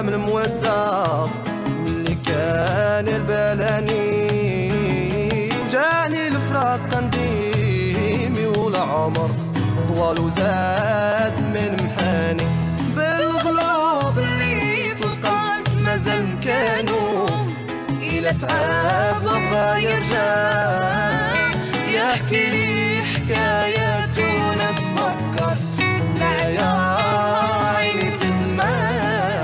ايام المودة ملي كان البلاني وجاني الفراق قنديمي والعمر طوال وزاد من محاني بالقلوب اللي في القلب مازال مكانو إلا تعب بغا يرجع يحكي لي حكاياته نتفكر لا يا عيني تدمع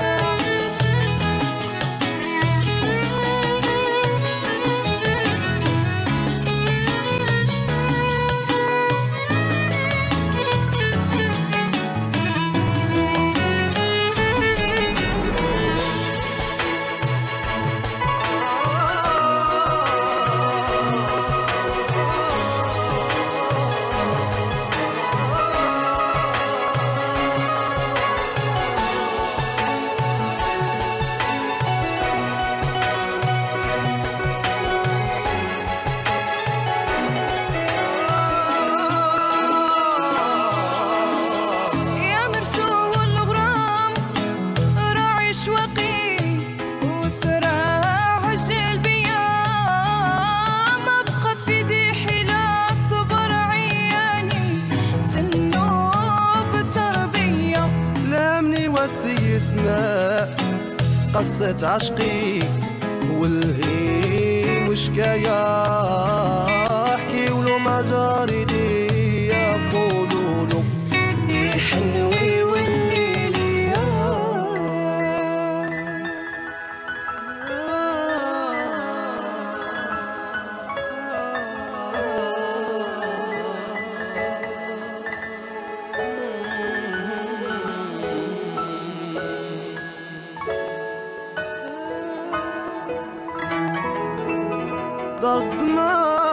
يسمع قصة عشقي والهي وشكاية احكي ولو ما جاري ليا قولولو يحنوي والليل ضرب ما